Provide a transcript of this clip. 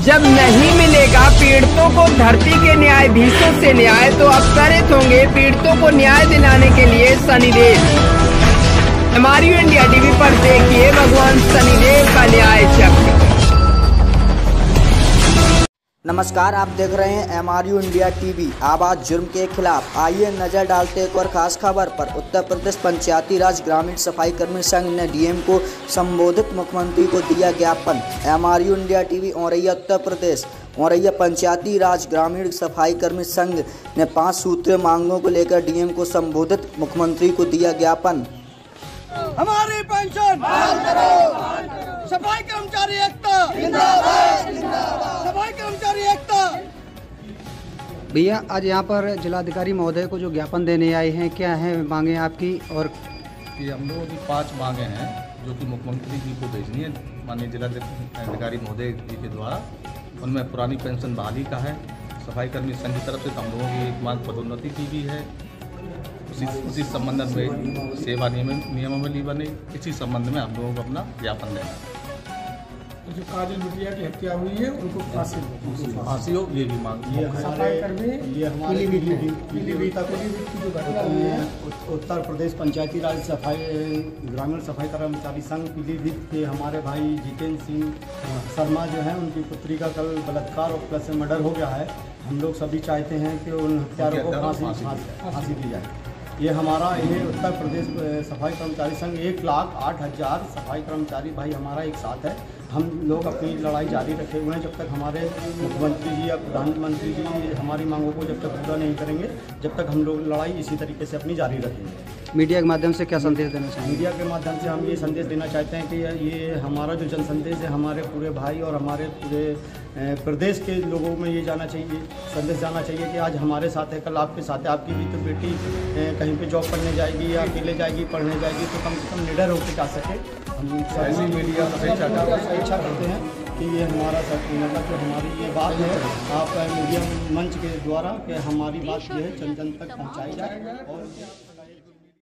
जब नहीं मिलेगा पीड़ितों को धरती के न्यायाधीशों से न्याय, तो अवसरित होंगे पीड़ितों को न्याय दिलाने के लिए शनिदेव। एमआरयू इंडिया टीवी पर देखिए भगवान शनिदेव का न्याय चक्र। नमस्कार, आप देख रहे हैं एमआरयू इंडिया टीवी, आवाज जुर्म के खिलाफ। आइए नजर डालते एक और खास खबर पर। उत्तर प्रदेश पंचायती राज ग्रामीण सफाई कर्मी संघ ने डीएम को संबोधित मुख्यमंत्री को दिया ज्ञापन। MRU India TV Auraiya Uttar Pradesh. Auraiya Panchayati Raj ग्रामीण सफाई कर्मी संघ ने 5 सूत्रीय मांगों को लेकर डीएम को संबोधित मुख्यमंत्री को दिया ज्ञापन। हमारी पेंशन बहाल करो, सफाई कर्मचारी एकता जिंदाबाद, सफाई कर्मचारी एकता। भैया, आज यहाँ पर जिलाधिकारी महोदय को जो ज्ञापन देने आए हैं, क्या है मांगे आपकी? और ये हम लोगों की 5 मांगे हैं जो कि मुख्यमंत्री जी को भेजनी है माननीय जिलाधिकारी महोदय जी के द्वारा। उनमें पुरानी पेंशन बहाली का है, सफाई कर्मी संघ की तरफ से हम लोगों की एक मांग पदोन्नति की भी है, उसी संबंध में सेवा नियमावली बने, इसी संबंध में हम लोगों को अपना ज्ञापन देना है। जो काजल बिटिया की हत्या हुई है उनको फांसी हो, ये भी मांग। ये हमारे उत्तर प्रदेश पंचायती राज सफाई ग्रामीण सफाई कर्मचारी संघ पीलीभीत के हमारे भाई जितेंद्र सिंह शर्मा जो हैं, उनकी पुत्री का कल बलात्कार और प्लस मर्डर हो गया है। हम लोग सभी चाहते हैं कि उन हत्यारों को फांसी दी जाए। ये हमारा उत्तर प्रदेश सफाई कर्मचारी संघ 1,08,000 सफाई कर्मचारी भाई हमारा एक साथ है। हम लोग अपनी लड़ाई जारी रखे हुए हैं जब तक हमारे मुख्यमंत्री जी या प्रधानमंत्री जी हमारी मांगों को जब तक पूरा नहीं करेंगे, जब तक हम लोग लड़ाई इसी तरीके से अपनी जारी रखेंगे। मीडिया के माध्यम से क्या संदेश देना चाहेंगे? मीडिया के माध्यम से हम ये संदेश देना चाहते हैं कि ये हमारा जो जन संदेश है, हमारे पूरे भाई और हमारे पूरे प्रदेश के लोगों में ये जाना चाहिए, संदेश जाना चाहिए कि आज हमारे साथ है, कल आपके साथ है। आपकी भी तो बेटी कहीं पे जॉब करने जाएगी या अकेले जाएगी, पढ़ने जाएगी, तो कम से कम निडर होकर जा सके। हम ऐसी मीडिया इच्छा करते हैं कि ये हमारा मतलब जो हमारी ये बात है, आप मीडिया मंच के द्वारा कि हमारी बात जो है जन जन तक पहुँचाई जाए। और